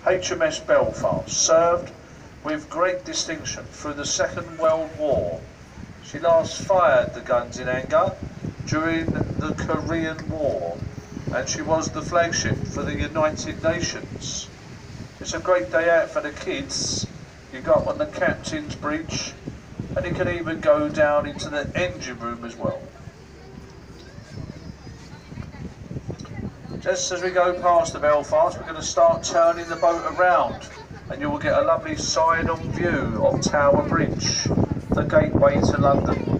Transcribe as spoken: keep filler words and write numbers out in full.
H M S Belfast, served with great distinction through the Second World War. She last fired the guns in anger during the Korean War, and she was the flagship for the United Nations. It's a great day out for the kids. You got on the captain's bridge, and you can even go down into the engine room as well. Just as we go past the Belfast, we're going to start turning the boat around, and you will get a lovely side-on view of Tower Bridge, the gateway to London.